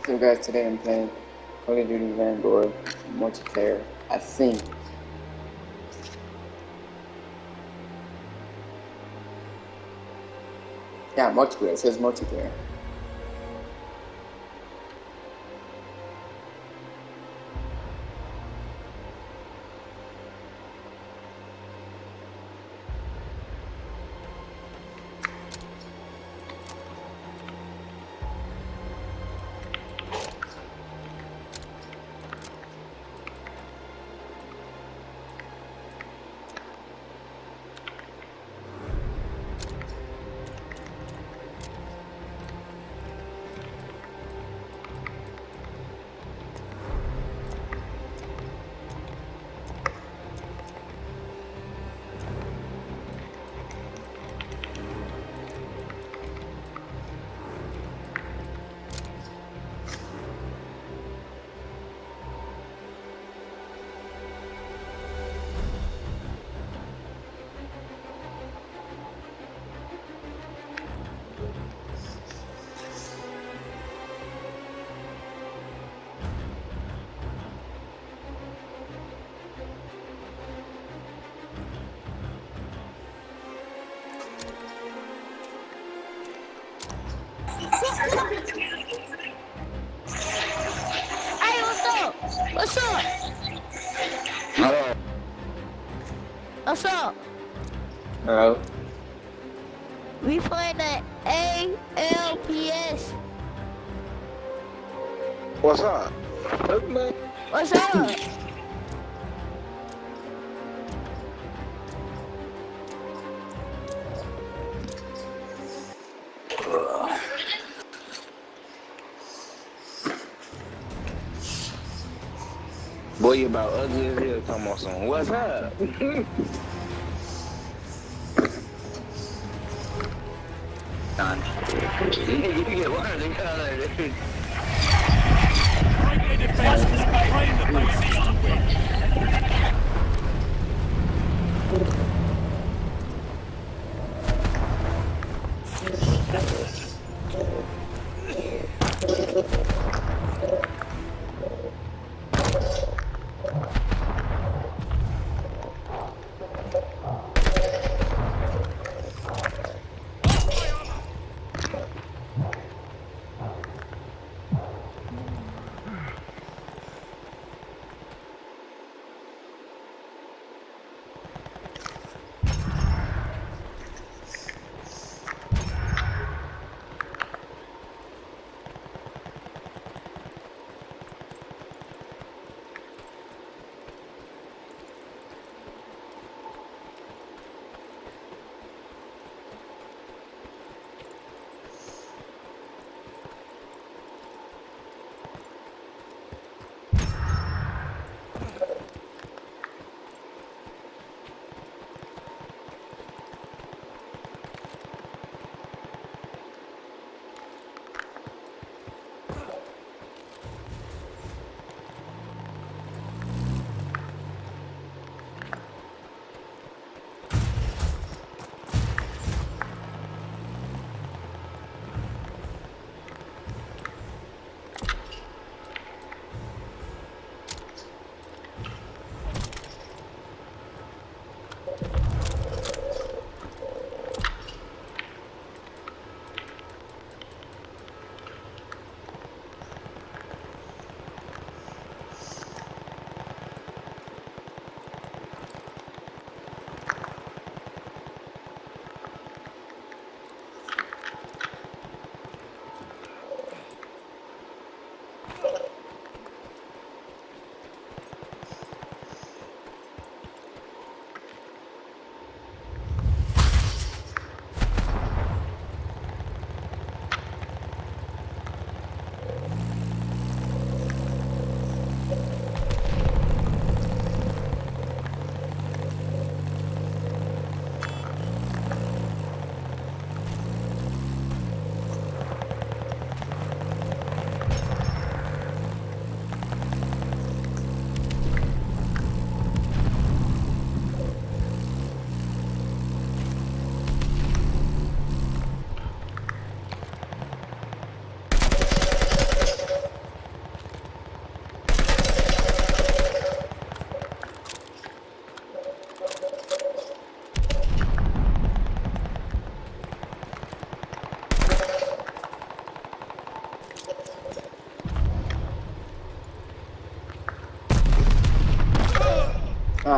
So guys, today I'm playing Call of Duty Vanguard multiplayer. I think. Yeah, multiplayer. It says multiplayer. Hey, what's up? What's up? Hello. What's up? Hello. We playing the ALPS. What's up? What's up? Boy, you about ugly as hell talking about some. What's up? You get one of the colors. Friendly defenses reclaim the bases to win.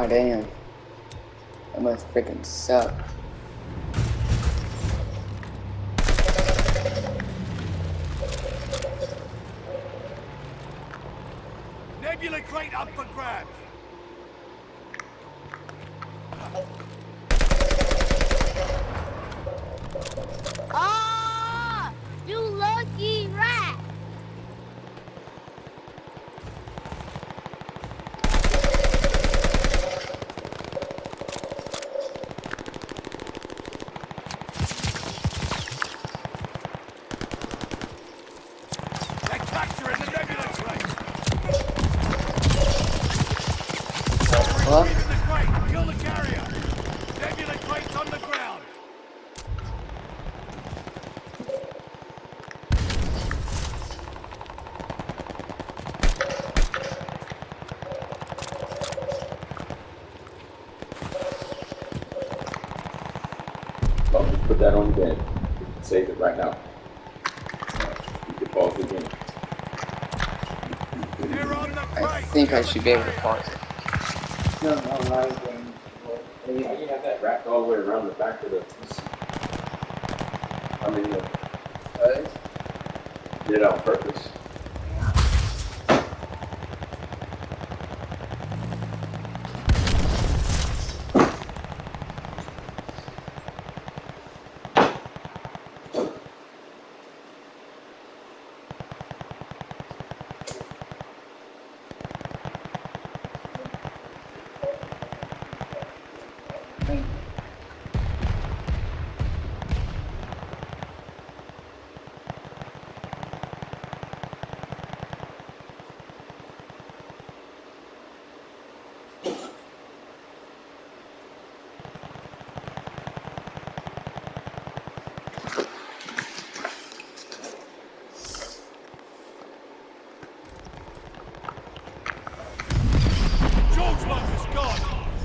Ah, damn. That must freaking suck. Nebula crate up for grabs. Oh, you lucky rat. They're capturing the Nebula crate. What? Retrieving the crate. Kill the carrier. Nebula crate's on the ground. Well, just put that on the bed. Save it right now. You can pause the game. They're on the I crate. think I Kill the should be able to carrier. pause it. No, live game. Hey, how do you have that wrapped all the way around the back of the PC? I mean, did it on purpose. George Mother's gone.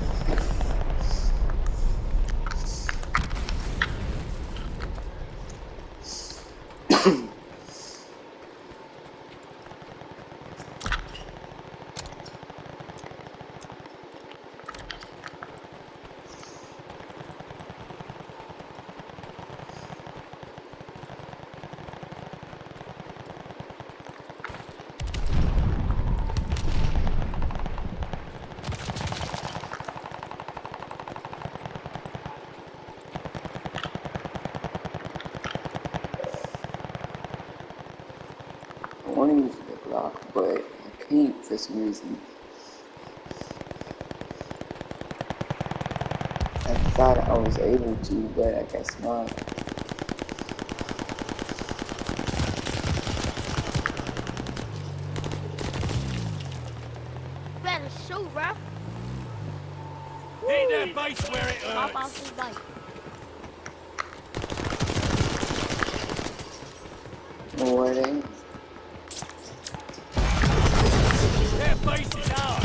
I want to use the Glock, but I can't for some reason. I thought I was able to, but I guess not. Better shoot, bro. Hit their base where it Hop off hurts. his bike. Or they. Their base is ours.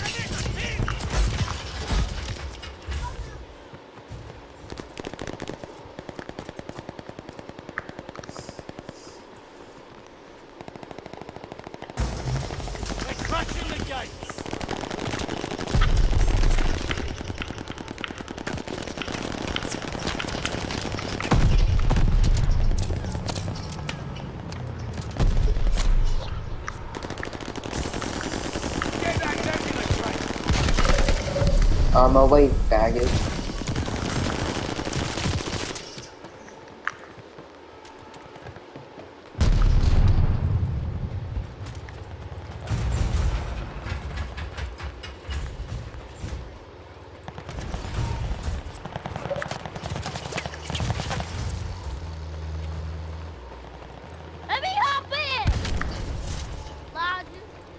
They're crashing the gates. Get that Nebula crate. On my way, faggot. Let me hop in. Logic.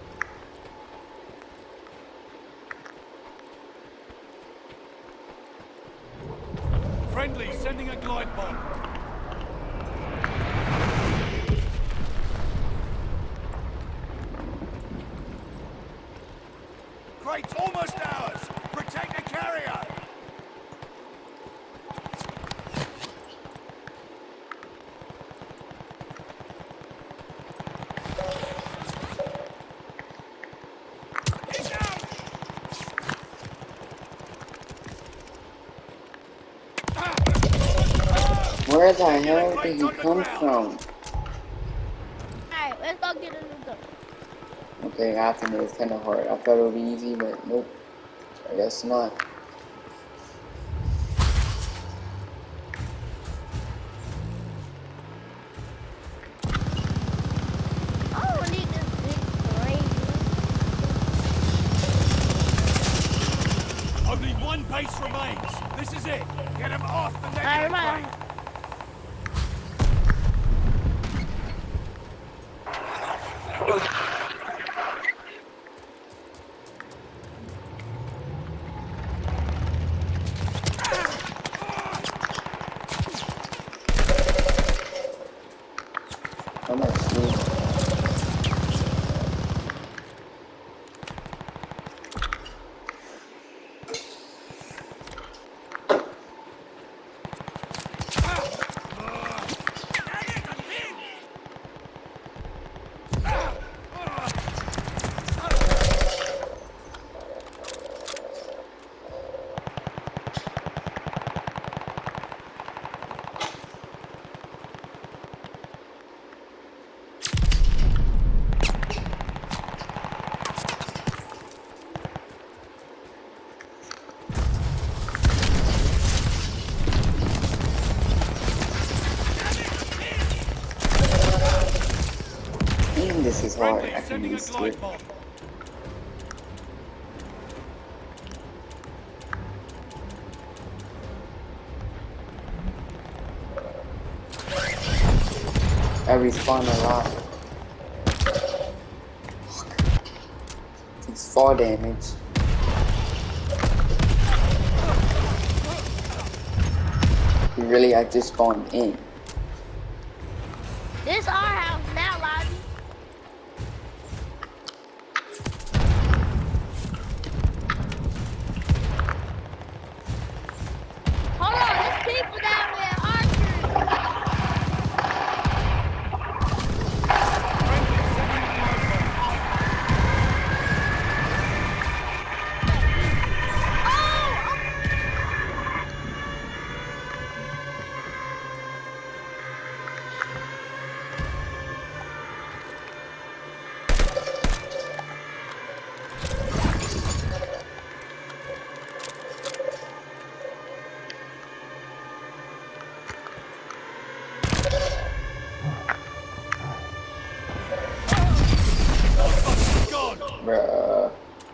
Friendly, sending a glide bomb. Crate's almost ours. Protect the carrier. Get down. Where the hell did Crates he on the come ground. from? Alright, let's go get a new gun. Okay, I have to admit it's kind of hard. I thought it would be easy, but nope. I guess not. I don't need this big crate. Only one base remains. This is it. Get them off the Alright, nebula come crate. on. I'm at school. Damn, this is hard. Friendly, I can sending a use glide it. bomb. I respawn a lot. It's fall damage. Really, I just spawned in. This our house now, Lobby. Hold on, there's people down there archery. Friendly, sending a glide bomb. Gone. Bruh.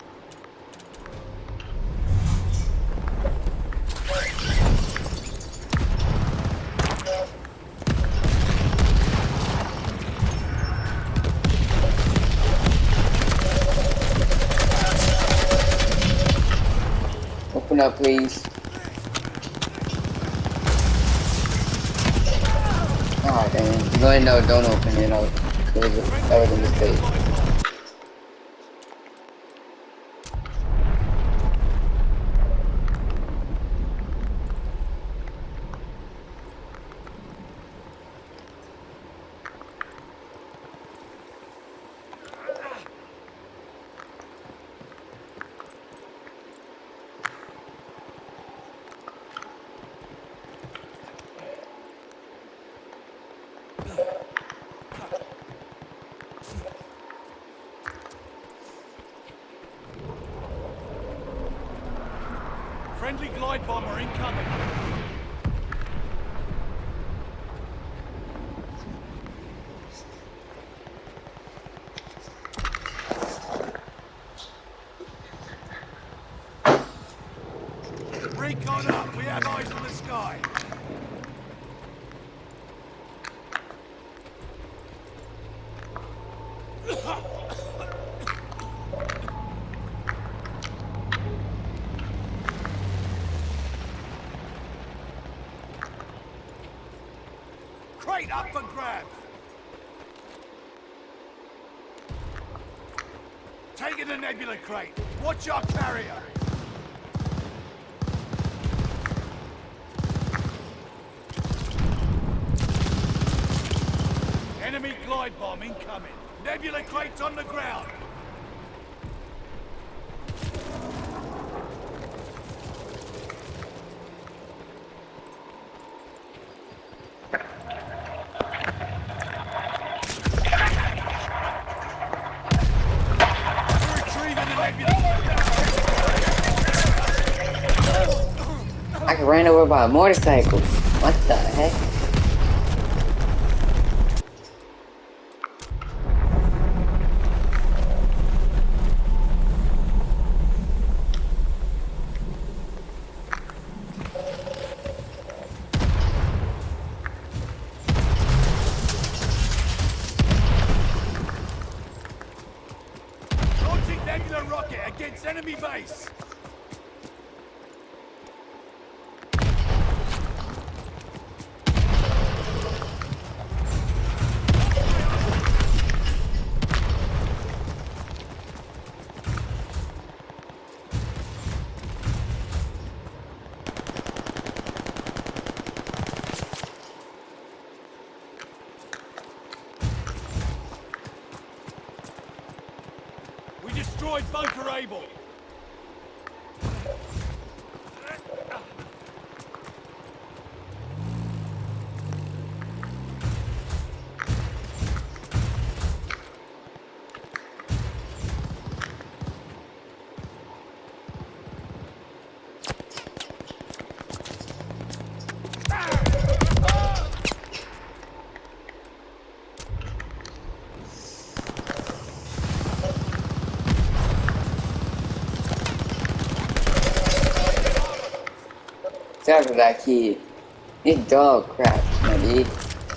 Open up, please. Oh, damn. No, no, don't open it. No, that was a mistake. Friendly glide bomber incoming. Recon up. We have eyes on the sky. Crate up for grabs. Taking the nebula crate. Watch our carrier. Enemy glide bomb incoming. Nebula crates on the ground. I got ran over by a motorcycle. What the heck? Launching nebula rocket against enemy base. We destroyed Bunker Able. Shout out to that kid. His dog crap, my dude.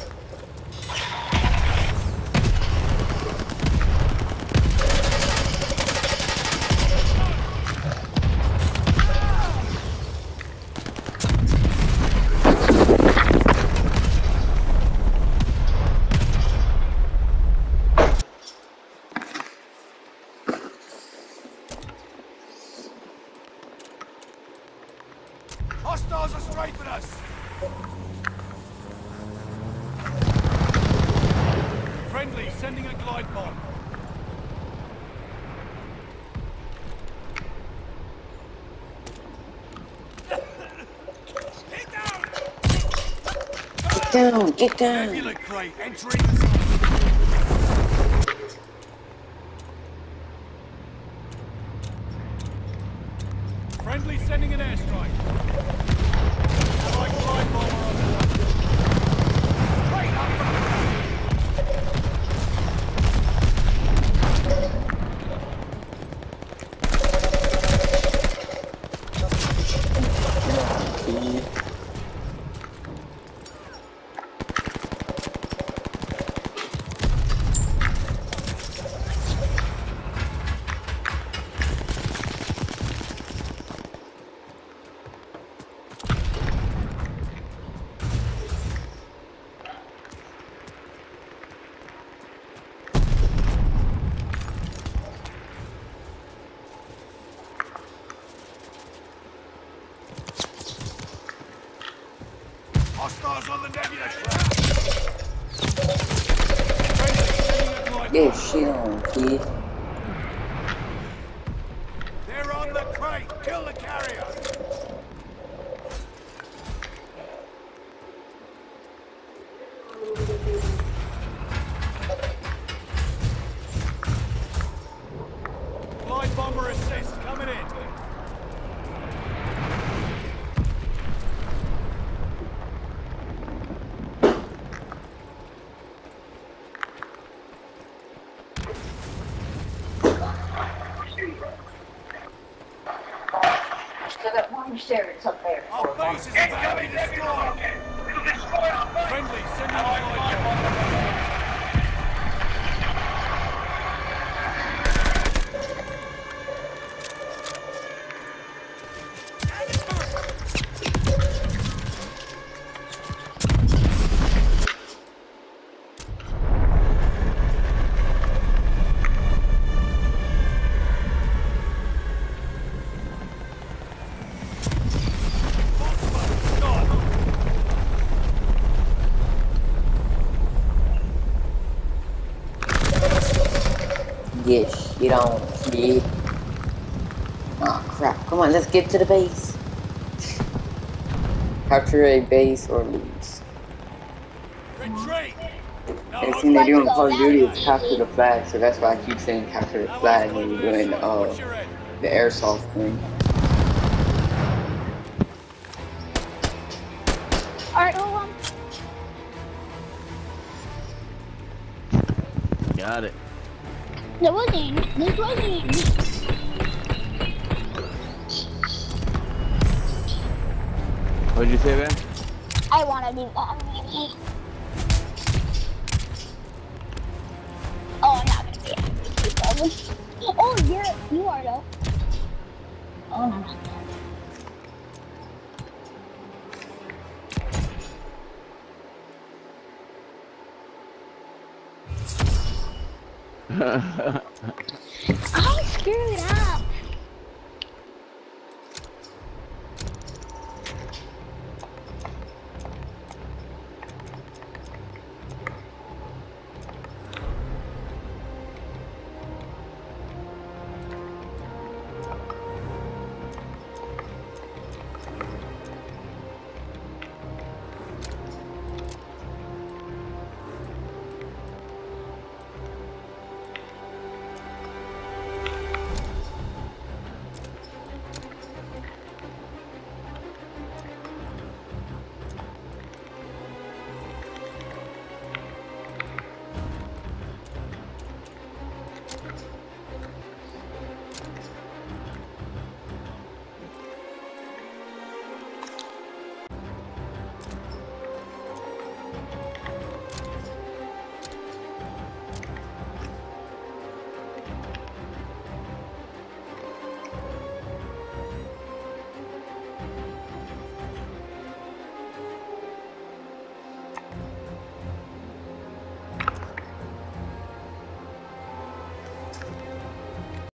Hostiles are strafing us. Friendly, sending a glide bomb. Get down! Get down, get down. Nebula crate entering the zone. Friendly sending an airstrike. Allied glide bomber on the way. Crate up! Hostiles on the nebula crate. Friendly sending a glide Get bomb. shit on, kid. They're on the crate. Kill the carrier. Glide bomber assist coming in. Still got one stairs up there. Our base is about to be destroyed. Friendly sending a glide bomb. Get shit on, kid. Oh crap, come on, let's get to the base. Capture a base or lose. Retreat! No And the thing they do in Call of Duty is capture the flag, so that's why I keep saying capture the flag when you're doing the airsoft thing. Alright, hold on. Got it. This wasn't. What'd you say, man? I wanna do that, maybe. Oh, I'm not gonna be happy. Oh, you are though. Oh, no, no. I screwed up.